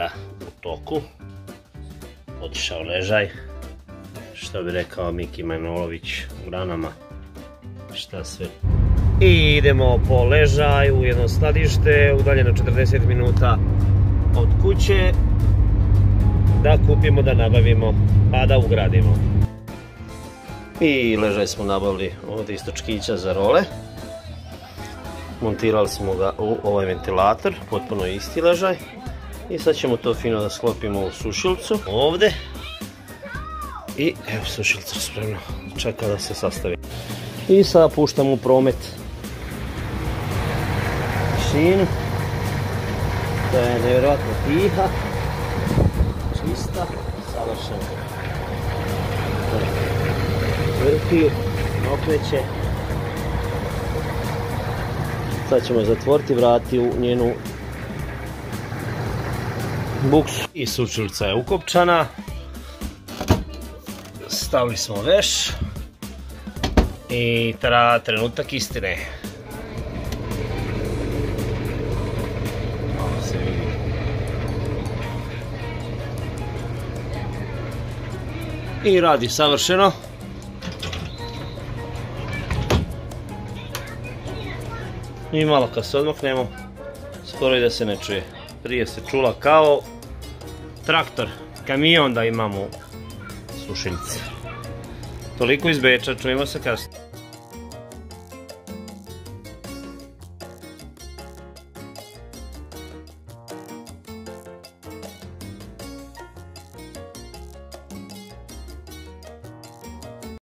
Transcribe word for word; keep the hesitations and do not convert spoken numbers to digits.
sada u toku. Otišao ležaj. Što bi rekao Miki Manojlović u ranama. Šta sve. I idemo po ležaj u jedno skladište, udaljeno četrdeset minuta od kuće, da kupimo, da nabavimo, pa da ugradimo. I ležaj smo nabavili od istočkića za role. Montirali smo ga u ovaj ventilator, potpuno isti ležaj. I sad ćemo to fino da sklopimo u sušilcu ovdje. I evo, sušilca spremno, čeka da se sastavi. I sada puštamo u promet mašinu, koja je nevjerojatno tiha, čista, savršena. Vrti, okreće. Sad ćemo je zatvoriti i vratiti u njenu buksu. I sušilca je ukopčana. Stavili smo veš. I tada trenutak istine. Ovo se vidi. I radi savršeno. I malo kad se odmaknemo, skoro i da se ne čuje. Prije se čula kao traktor, kamion da imamo sušiljice. Toliko iz Beča, čujemo se kasnije.